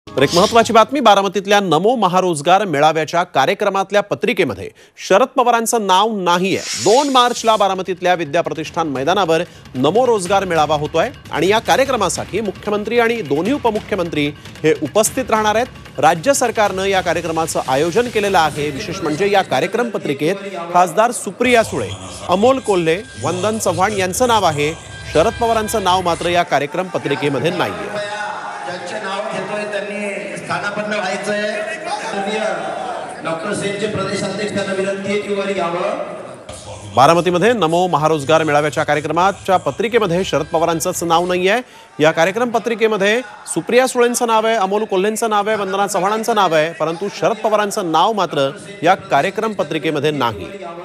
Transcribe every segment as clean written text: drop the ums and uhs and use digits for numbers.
तर एक महत्त्वाची बातमी, बारामतीतल्या नमो महारोजगार मेळाव्याच्या कार्यक्रमातल्या पत्रिकेमध्ये शरद पवारांचं नाव नाहीये। 2 मार्चला बारामतीतल्या विद्या प्रतिष्ठान मैदानावर नमो रोजगार मेळावा होतोय आणि या कार्यक्रमासाठी मुख्यमंत्री आणि दोन्ही उपमुख्यमंत्री हे उपस्थित राहणार आहेत। राज्य सरकारने या कार्यक्रमाचं आयोजन केलेलं आहे। विशेष म्हणजे या कार्यक्रम पत्रिकेत खासदार सुप्रिया सुळे, अमोल कोल्हे, वंदन चव्हाण यांचं नाव आहे। शरद पवारांचं नाव मात्र या कार्यक्रम पत्रिकेमध्ये नाहीये। स्थानापन्न व्हायचंय। डॉक्टर सेनचे प्रदेशाध्यक्षांना विनंती आहे की वर यावं। बारामतीमध्ये नमो महारोजगार मेळाव्याच्या कार्यक्रमाच्या पत्रिकेमध्ये शरद पवारांचंच नाव नाहीये। या कार्यक्रम पत्रिकेमध्ये सुप्रिया सुळेंचं नाव आहे, अमोल कोल्हेंचं नाव आहे, वंदना चव्हाणांचं नाव आहे, परंतु शरद पवारांचं नाव मात्र या कार्यक्रम पत्रिकेमध्ये नाही।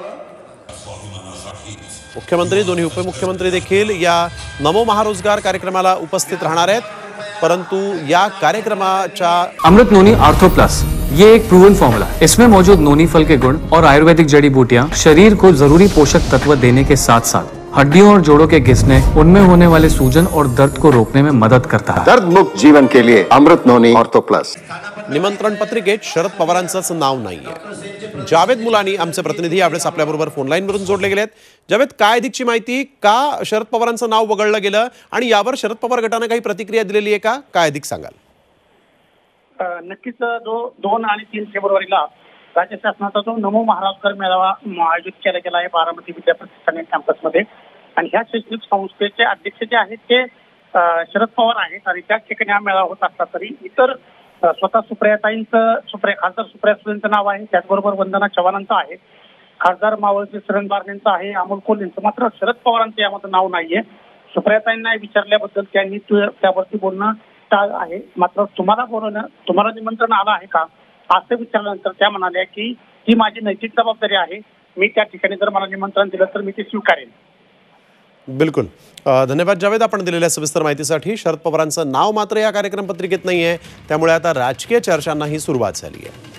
मुख्यमंत्री, दोन्ही उपमुख्यमंत्री देखील या नमो महारोजगार कार्यक्रमाला उपस्थित राहणार आहेत, परंतु या कार्यक्रमाच्या अमृत नोनी आर्थो प्लस ये एक प्रूवन फॉर्मूला। इसमें मौजूद नोनी फल के गुण और आयुर्वेदिक जड़ी बूटियां शरीर को जरूरी पोषक तत्व देने के साथ साथ हड्डियों और जोड़ों के घिसने, उनमें होने वाले सूजन और दर्द को रोकने में मदद करता है। दर्द मुक्त जीवन के लिए अमृत नोनी आर्थो प्लस। निमंत्रण पत्रिकेत शरद पवारांचंच नाव नाहीये। जावेद मुलानी आमचे प्रतिनिधी यावेळेस आपल्याबरोबर फोन लाईनवरून जोडले गेलेत। जावेद, काय अधिकची माहिती, का शरद पवारांचं नाव वगळलं गेलं आणि यावर शरद पवार गटाने काही प्रतिक्रिया दिलेली आहे का? काय अधिक सांगाल? नक्कीच 2 आणि 3 फेब्रुवारीला राज्य शासनाचा जो नमो महारोजगार मेळावा आयोजित केला गेला आहे बारामती विद्या प्रतिष्ठान कॅम्पसमध्ये, आणि ह्या शैक्षणिक संस्थेचे अध्यक्ष जे आहेत ते शरद पवार आहेत आणि त्या ठिकाणी हा मेळावा होत असला तरी इतर स्वतः खासदार सुप्रिया सुळेंचं नाव आहे, त्याचबरोबर वंदना चव्हाणांचं आहे, खासदार मावळते शरण बारणेंचं आहे, अमोल कोल्हेंचं, मात्र शरद पवारांचं यामध्ये नाव नाहीये। सुप्रियाताईंना विचारल्याबद्दल त्यांनी त्यावरती बोलणं टाळ आहे। मात्र तुम्हाला निमंत्रण आलं आहे का असं विचारल्यानंतर त्या म्हणाल्या की ही माझी नैतिक जबाबदारी आहे, मी त्या ठिकाणी जर मला निमंत्रण दिलं तर मी ते स्वीकारेन। बिलकुल, धन्यवाद जावेद आपण दिलेल्या सविस्तर माहितीसाठी। शरद पवारांचं नाव मात्र या कार्यक्रम पत्रिकेत नाहीये, त्यामुळे आता राजकीय चर्चांनाही सुरुवात झाली आहे।